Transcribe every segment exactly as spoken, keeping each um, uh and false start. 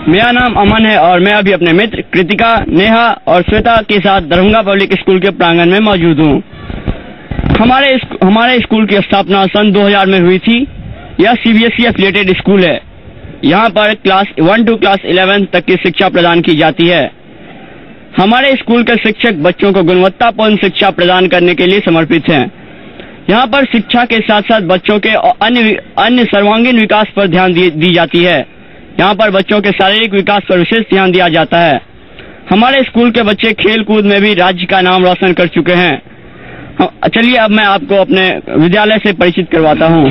मेरा नाम अमन है और मैं अभी अपने मित्र कृतिका, नेहा और श्वेता के साथ दरभंगा पब्लिक स्कूल के प्रांगण में मौजूद हूँ। हमारे हमारे स्कूल की स्थापना सन दो हज़ार में हुई थी। यह सीबीएसई एफिलिएटेड स्कूल है। यहाँ पर class one to class eleven तक की शिक्षा प्रदान की जाती है। हमारे स्कूल के शिक्षक बच्चों को गुणवत्तापूर्ण शिक्षा प्रदान करने के लिए समर्पित हैं। यहाँ पर शिक्षा के साथ साथ बच्चों के अन्य अन्य सर्वांगीण विकास पर ध्यान दी, दी जाती है। यहाँ पर बच्चों के शारीरिक विकास पर विशेष ध्यान दिया जाता है। हमारे स्कूल के बच्चे खेल कूद में भी राज्य का नाम रोशन कर चुके हैं। चलिए अब मैं आपको अपने विद्यालय से परिचित करवाता हूँ।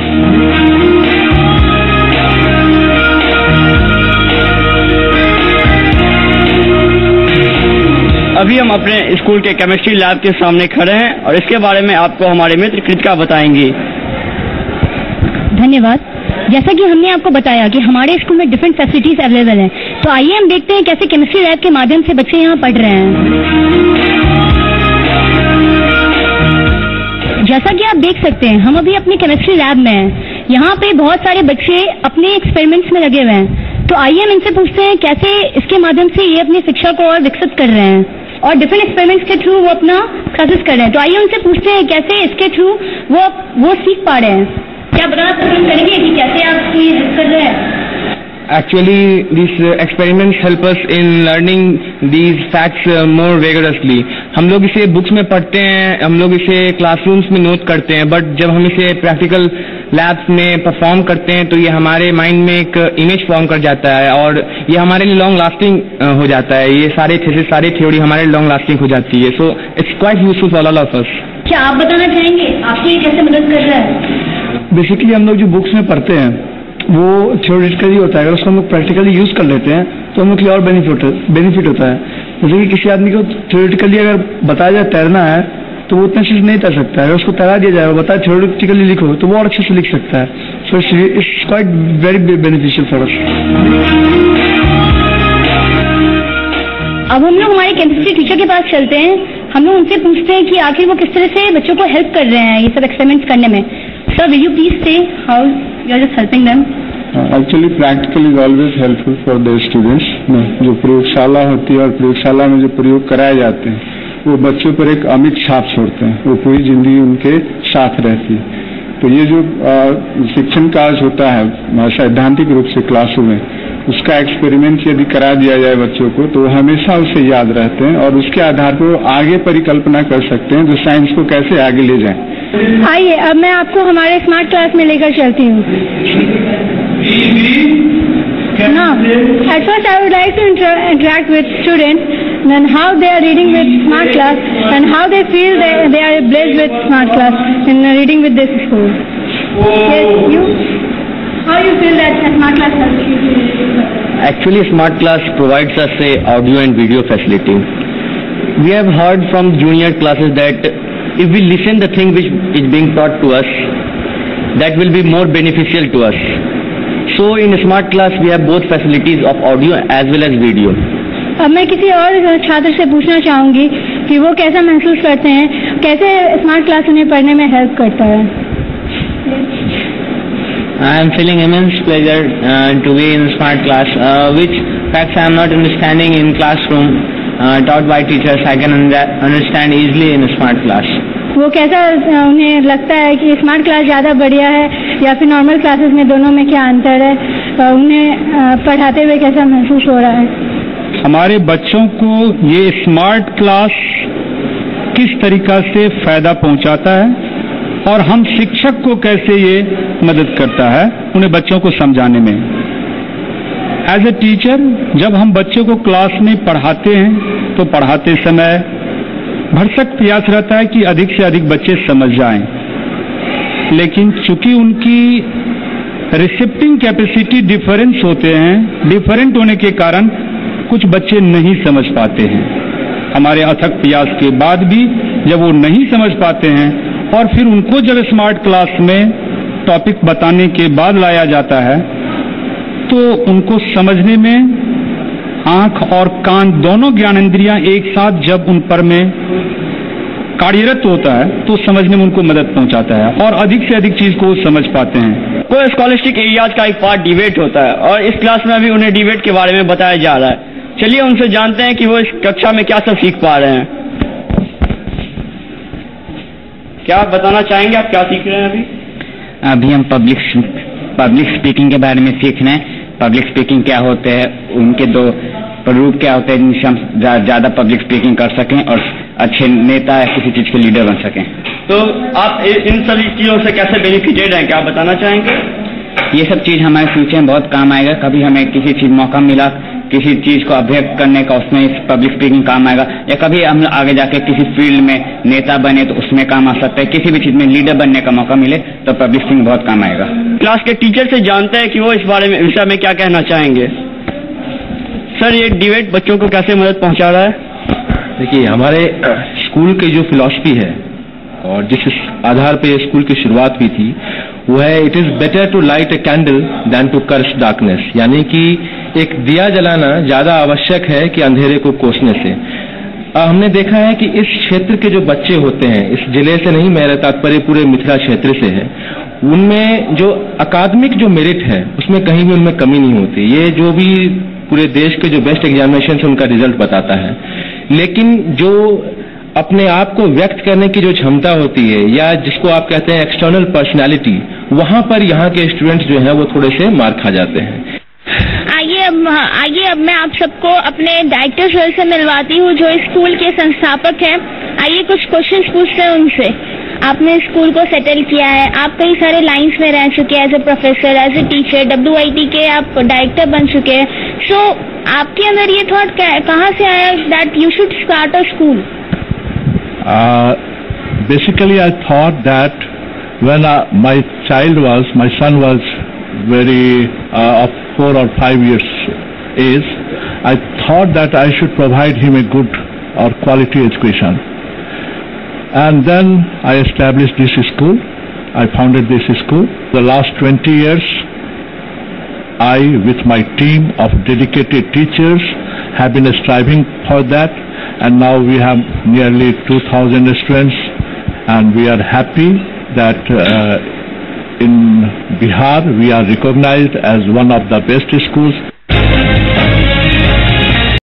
अभी हम अपने स्कूल के केमिस्ट्री लैब के सामने खड़े हैं और इसके बारे में आपको हमारे मित्र कृतिका बताएंगी। धन्यवाद। जैसा कि हमने आपको बताया कि हमारे स्कूल में डिफरेंट फैसिलिटीज अवेलेबल हैं, तो आइए हम देखते हैं कैसे केमिस्ट्री लैब के माध्यम से बच्चे यहाँ पढ़ रहे हैं। जैसा कि आप देख सकते हैं, हम अभी अपनी केमिस्ट्री लैब में हैं। यहाँ पे बहुत सारे बच्चे अपने एक्सपेरिमेंट्स में लगे हुए हैं, तो आइए हम इनसे पूछते हैं कैसे इसके माध्यम से ये अपनी शिक्षा को और विकसित कर रहे हैं और डिफरेंट एक्सपेरिमेंट्स के थ्रू वो अपना क्लासेस कर रहे हैं। तो आइए उनसे पूछते हैं कैसे इसके थ्रू वो वो सीख पा रहे हैं। क्या बताना पसंद करेंगे कि कैसे आप इसकी हेल्प कर रहे हैं? Actually, these uh, experiments help us in learning these facts uh, more vigorously. हम लोग इसे बुक्स में पढ़ते हैं, हम लोग इसे क्लासरूम्स में नोट करते हैं, बट जब हम इसे प्रैक्टिकल लैब्स में परफॉर्म करते हैं तो ये हमारे माइंड में एक इमेज फॉर्म कर जाता है और ये हमारे लिए लॉन्ग लास्टिंग uh, हो जाता है। ये सारे थीसिस, सारी थ्योरी हमारे लिए लॉन्ग लास्टिंग हो जाती है। So it's quite useful for all of us. क्या आप बताना चाहेंगे आपकी ये कैसे मदद कर रहा है? बेसिकली हम लोग जो बुक्स में पढ़ते हैं वो थ्योरेटिकली होता है, अगर उसको हम लोग प्रैक्टिकली यूज कर लेते हैं तो हम लोग के लिए और बेनिफिट बेनिफिट होता है। जैसे कि किसी आदमी को थ्योरेटिकली अगर बताया जाए तैरना है तो वो उतना चीज नहीं तैर सकता है। अगर उसको तैरा दिया जाए, बताया थ्योरेटिकली लिखो तो वो और अच्छे से लिख सकता है। So it's quite very beneficial for us. अब हम लोग हमारे केमिस्ट्री टीचर के पास चलते हैं। हम लोग उनसे पूछते हैं कि आखिर वो किस तरह से बच्चों को हेल्प कर रहे हैं ये सब एक्सपेरिमेंट्स करने में। Sir, will you please say how you are just helping them? Uh, actually, practical is always helpful for the students. जो प्रयोगशाला होती है और प्रयोगशाला में जो प्रयोग कराए जाते हैं वो बच्चों पर एक अमिट छाप छोड़ते हैं, वो पूरी जिंदगी उनके साथ रहती है। तो ये जो शिक्षण कार्य होता है सैद्धांतिक रूप से क्लासों में, उसका एक्सपेरिमेंट यदि करा दिया जाए बच्चों को तो हमेशा उसे याद रहते हैं और उसके आधार पर वो आगे परिकल्पना कर सकते हैं जो साइंस को कैसे आगे ले जाएं। आइए अब मैं आपको हमारे स्मार्ट क्लास में लेकर चलती हूँ। Now, at first I would like to inter interact with students and how they are reading with smart class and how they feel they, they are blessed with smart class in reading with this school. Yes, you? How you feel that smart class helps you? Actually, smart class provides us a audio and video facility. We have heard from junior classes that if we listen the thing which is being taught to us, that will be more beneficial to us. So in smart class we have both facilities of audio as well as video. अब मैं किसी और छात्र से पूछना चाहूंगी कि वो कैसा महसूस करते हैं, कैसे स्मार्ट क्लास उन्हें पढ़ने में हेल्प करता है। I am feeling immense pleasure uh, to be in smart class, uh, which facts I am not understanding in classroom uh, taught by teachers I can understand easily in smart class. वो कैसा उन्हें लगता है कि smart class ज़्यादा बढ़िया है या फिर नॉर्मल क्लासेस में, दोनों में क्या अंतर है, उन्हें पढ़ाते हुए कैसा महसूस हो रहा है? हमारे बच्चों को ये स्मार्ट क्लास किस तरीका से फायदा पहुंचाता है और हम शिक्षक को कैसे ये मदद करता है उन्हें बच्चों को समझाने में। एज ए टीचर जब हम बच्चों को क्लास में पढ़ाते हैं तो पढ़ाते समय भरसक प्रयास रहता है कि अधिक से अधिक बच्चे समझ जाएं, लेकिन चूंकि उनकी रिसेप्टिंग कैपेसिटी डिफरेंस होते हैं, डिफरेंट होने के कारण कुछ बच्चे नहीं समझ पाते हैं। हमारे अथक प्रयास के बाद भी जब वो नहीं समझ पाते हैं और फिर उनको जब स्मार्ट क्लास में टॉपिक बताने के बाद लाया जाता है तो उनको समझने में आंख और कान दोनों ज्ञानेंद्रियां एक साथ जब उन पर में कार्यरत होता है तो समझने में उनको मदद पहुंचाता है और अधिक से अधिक चीज को समझ पाते हैं। कोई स्कॉलरशिप एरियाज का एक पार्ट डिबेट होता है और इस क्लास में अभी उन्हें डिबेट के बारे में बताया जा रहा है। चलिए उनसे जानते हैं कि वो इस कक्षा में क्या सब सीख पा रहे हैं। क्या आप बताना चाहेंगे, आप क्या सीख रहे हैं अभी? अभी हम पब्लिक पब्लिक स्पीकिंग के बारे में सीख रहे हैं। पब्लिक स्पीकिंग क्या होते हैं, उनके दो रूप क्या होते हैं जिनसे हम ज्यादा पब्लिक स्पीकिंग कर सकें और अच्छे नेता या किसी चीज के लीडर बन सकें। तो आप इन सभी चीजों से कैसे बेनिफिटेड हैं, क्या बताना चाहेंगे? ये सब चीज हमारे फ्यूचर में बहुत काम आएगा। कभी हमें किसी चीज मौका मिला किसी चीज को अभ्यक्त करने का, उसमें पब्लिक स्पीकिंग काम आएगा। या कभी हम आगे जाके किसी फील्ड में नेता बने तो उसमें काम आ सकता है। किसी भी चीज में लीडर बनने का मौका मिले तो पब्लिक स्पीकिंग बहुत काम आएगा। क्लास के टीचर से जानते हैं कि वो इस बारे में विषय में क्या कहना चाहेंगे। सर, ये डिबेट बच्चों को कैसे मदद पहुंचा रहा है? देखिए, हमारे स्कूल की जो फिलॉसफी है और जिस आधार पे स्कूल की शुरुआत हुई थी वो है it is better to light a candle than to curse darkness, यानी कि एक दिया जलाना ज्यादा आवश्यक है कि अंधेरे को कोसने से। आ, हमने देखा है कि इस क्षेत्र के जो बच्चे होते हैं, इस जिले से नहीं, मेरा तात्पर्य पूरे मिथिला क्षेत्र से है, उनमें जो अकादमिक जो मेरिट है उसमें कहीं भी उनमें कमी नहीं होती। ये जो भी पूरे देश के जो बेस्ट एग्जामिनेशन से उनका रिजल्ट बताता है, लेकिन जो अपने आप को व्यक्त करने की जो क्षमता होती है या जिसको आप कहते हैं एक्सटर्नल पर्सनालिटी, वहां पर यहाँ के स्टूडेंट्स जो हैं वो थोड़े से मार खा जाते हैं। आइए अब आइए अब मैं आप सबको अपने डायरेक्टर सर से मिलवाती हूँ जो इस स्कूल के संस्थापक हैं। आइए कुछ क्वेश्चंस पूछते हैं उनसे। आपने स्कूल को सेटल किया है, आप कई सारे लाइंस में रह चुके हैं, as a professor, as a teacher, W I T के आप डायरेक्टर बन चुके हैं। सो so, आपके अंदर ये थॉट कहाँ से आया that you should start a school? Basically I thought that when uh, my child was, my son was very uh, of four or five years age, I thought that I should provide him a good or quality education. And then I established this school. I founded this school. The last twenty years, I, with my team of dedicated teachers, have been striving for that. And now we have nearly two thousand students, and we are happy that uh, in Bihar we are recognized as one of the best schools